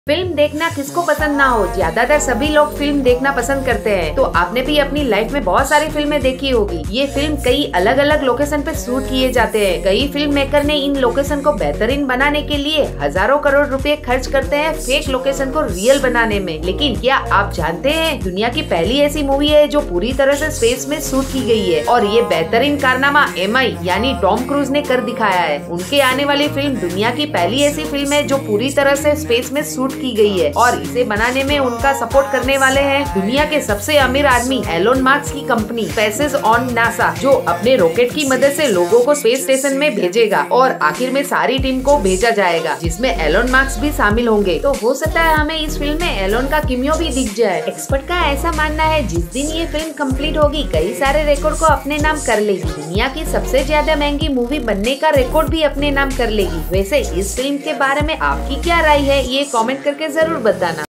Film देखना किसको पसंद ना हो, ज्यादातर सभी लोग फिल्म देखना पसंद करते हैं। तो आपने भी अपनी लाइफ में बहुत सारी फिल्में देखी होगी। ये फिल्म कई अलग अलग लोकेशन पे शूट किए जाते हैं। कई फिल्म मेकर ने इन लोकेशन को बेहतरीन बनाने के लिए हजारों करोड़ रुपए खर्च करते हैं फेक लोकेशन को रियल बनाने में। लेकिन क्या आप जानते हैं, दुनिया की पहली ऐसी मूवी है जो पूरी तरह से स्पेस में शूट की गई है और ये बेहतरीन कारनामा MI यानी टॉम क्रूज ने कर दिखाया है। उनके आने वाली फिल्म दुनिया की पहली ऐसी फिल्म है जो पूरी तरह से स्पेस में शूट की गई है और इसे बनाने में उनका सपोर्ट करने वाले हैं दुनिया के सबसे अमीर आदमी एलोन मास्क की कंपनी स्पेस ऑन नासा, जो अपने रॉकेट की मदद से लोगों को स्पेस स्टेशन में भेजेगा और आखिर में सारी टीम को भेजा जाएगा जिसमें एलोन मास्क भी शामिल होंगे। तो हो सकता है हमें इस फिल्म में एलोन का किमियो भी दिख जाए। एक्सपर्ट का ऐसा मानना है जिस दिन ये फिल्म कंप्लीट होगी कई सारे रिकॉर्ड को अपने नाम कर लेगी। दुनिया की सबसे ज्यादा महंगी मूवी बनने का रिकॉर्ड भी अपने नाम कर लेगी। वैसे इस फिल्म के बारे में आपकी क्या राय है, ये कमेंट करके जरूर बताना।